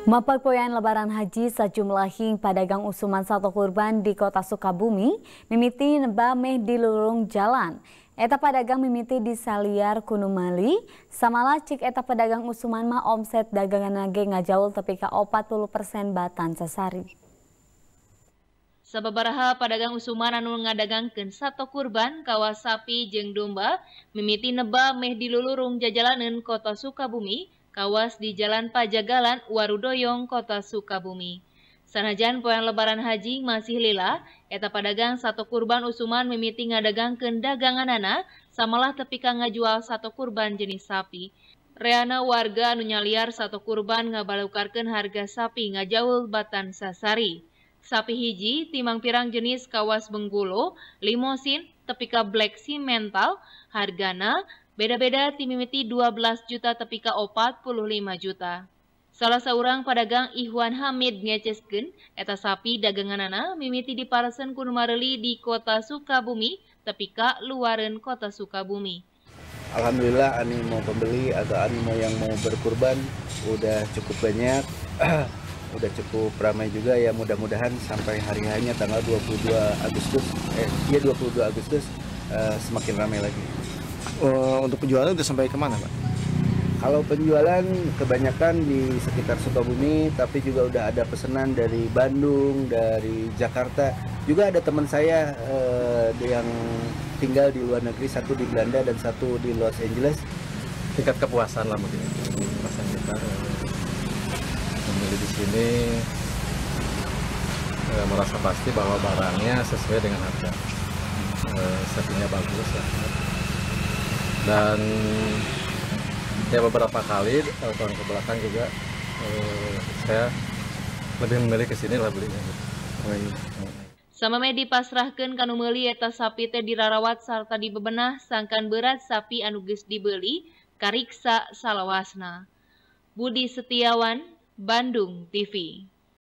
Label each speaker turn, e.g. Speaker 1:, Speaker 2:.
Speaker 1: Mapagpoyan Lebaran Haji sejumlah padagang usuman satu kurban di kota Sukabumi mimiti neba meh di lurung jalan. Eta padagang mimiti di Saliar Kunumali, samala cik eta pedagang usuman mah omset dagangan nage ngajaul tepi ka 40% batan sasari.
Speaker 2: Sababaraha padagang usuman anu ngadagangkeun sato kurban kawas sapi jeung domba mimiti neba meh di lulurung jajalaneun kota Sukabumi kawas di Jalan Pajagalan Warudoyong kota Sukabumi. Sanajan poean Lebaran Haji masih lila, eta padagang sato kurban usuman mimiti ngadagangkeun daganganana samalah tepi ka ngajual sato kurban jenis sapi. Reana warga anu nyaliar sato kurban ngabalukarkeun harga sapi ngajaul batan sasari. Sapi hiji timang pirang jenis kawas Benggulo, Limosin, tepi ka Black Simmental, hargana beda-beda ti mimiti 12 juta tepi ka 45 juta. Salah seorang pedagang Ihwan Hamid ngeceskeun eta sapi daganganana mimiti diparesen ku numareuli di kota Sukabumi tepi ka luareun kota Sukabumi.
Speaker 3: Alhamdulillah animo pembeli atau animo yang mau berkurban udah cukup banyak. Udah cukup ramai juga ya, mudah-mudahan sampai hari hanya tanggal 22 Agustus semakin ramai lagi.
Speaker 4: Untuk penjualan udah sampai kemana, Pak?
Speaker 3: Kalau penjualan kebanyakan di sekitar Sukabumi, tapi juga udah ada pesanan dari Bandung, dari Jakarta. Juga ada teman saya yang tinggal di luar negeri, satu di Belanda dan satu di Los Angeles.
Speaker 4: Tingkat kepuasan lah mungkin. Kepuasan kita membeli di sini merasa pasti bahwa barangnya sesuai dengan harga. Sapinya bagus lah. Dan ya beberapa kali tahun kebelakang juga saya lebih memilih ke sini lah belinya.
Speaker 2: Sameme dipasrahkeun kanu meuli eta sapi teh dirarawat sarta dibebenah sangkan berat sapi anu geus dibeli kariksa salawasna. Budi Setiawan, Bandung TV.